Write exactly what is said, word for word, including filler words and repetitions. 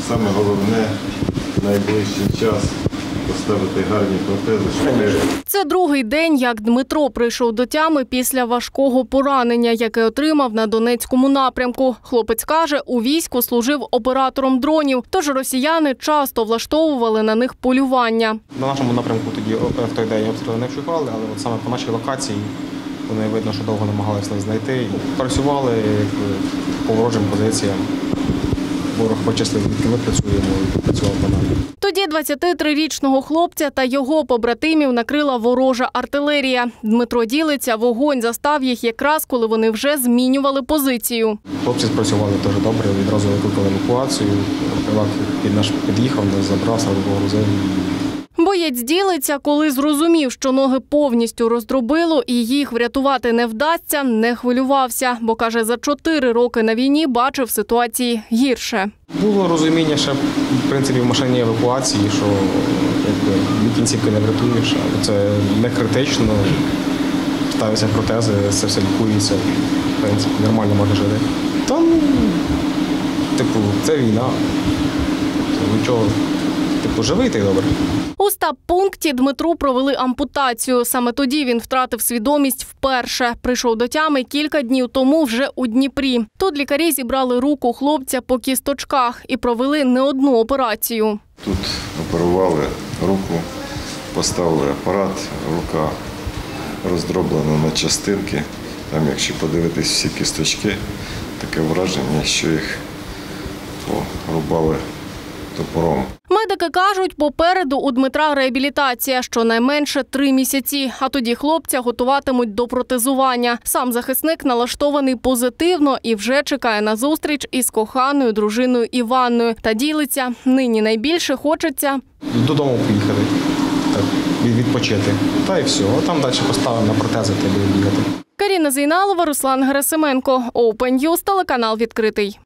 Саме головне в найближчий час поставити гарні протези. Це другий день, як Дмитро прийшов до тями після важкого поранення, яке отримав на Донецькому напрямку. Хлопець каже, у війську служив оператором дронів, тож росіяни часто влаштовували на них полювання. На нашому напрямку тоді в той день обстріли не вщухали, але от саме по нашій локації вони, видно, що довго намагалися нас знайти. Працювали по ворожим позиціям. Ворог почистив, звідки ми працюємо, і працював по нам. Тоді двадцятитрирічного хлопця та його побратимів накрила ворожа артилерія. Дмитро ділиться, вогонь застав їх якраз, коли вони вже змінювали позицію. Хлопці спрацювали дуже добре, відразу викликали евакуацію. Приват під наш під'їхав, нас забрав, сразу погрузив. Боєць ділиться, коли зрозумів, що ноги повністю роздробило і їх врятувати не вдасться, не хвилювався, бо, каже, за чотири роки на війні бачив ситуації гірше. Було розуміння ще, в принципі, в машині евакуації, що якби, кінцівки не врятуєш, але це не критично, ставляться протези, це все лікується, в принципі, нормально можна жити. Там, типу, це війна, нічого. Типу, живий та й добре. У стаб-пункті Дмитру провели ампутацію. Саме тоді він втратив свідомість вперше. Прийшов до тями кілька днів тому вже у Дніпрі. Тут лікарі зібрали руку хлопця по кісточках і провели не одну операцію. Тут оперували руку, поставили апарат, рука роздроблена на частинки. Там, якщо подивитись всі кісточки, таке враження, що їх порубали топором. Медики кажуть, попереду у Дмитра реабілітація, щонайменше три місяці, а тоді хлопця готуватимуть до протезування. Сам захисник налаштований позитивно і вже чекає на зустріч із коханою дружиною Іванною. Та ділиться, нині найбільше хочеться додому поїхати, так, відпочити. Та й все, а там далі поставимо на протези та будемо бігати. Каріна Зейналова, Руслан Герасименко. Open News, телеканал «Відкритий».